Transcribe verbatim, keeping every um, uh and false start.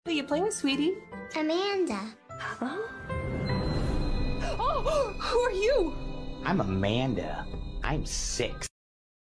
Who you playing with, sweetie? Amanda. Huh? Oh, who are you? I'm Amanda. I'm six.